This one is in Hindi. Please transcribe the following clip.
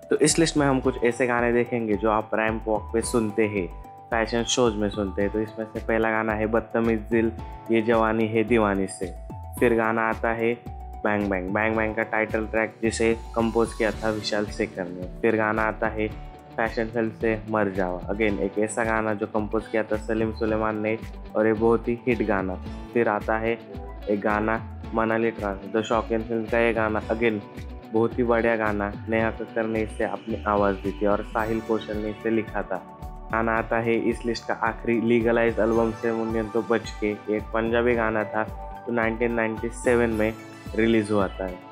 तो इस लिस्ट में हम कुछ ऐसे गाने देखेंगे जो आप रैंप वॉक पे सुनते हैं, फैशन शोज में सुनते हैं। तो इसमें से पहला गाना है बदतमीज दिल ये जवानी है दीवानी से। फिर गाना आता है बैंग बैंग। बैंग बैंग का टाइटल ट्रैक जिसे कंपोज किया था विशाल शेखर ने। फिर गाना आता है फैशन फिल्म से मर जावा। अगेन एक ऐसा गाना जो कंपोज किया था सलीम सुलेमान ने और ये बहुत ही हिट गाना। फिर आता है एक गाना Manali trance, the Shaukeen film का ये गाना। अगेन बहुत ही बढ़िया गाना, नेहा कक्कर ने इसे अपनी आवाज़ दी थी और साहिल कौशल ने इसे लिखा था। गाना आता है इस लिस्ट का आखिरी लीगलाइज एल्बम से मुन्नियन तो बच के, एक पंजाबी गाना था जो 1997 में रिलीज़ हुआ था।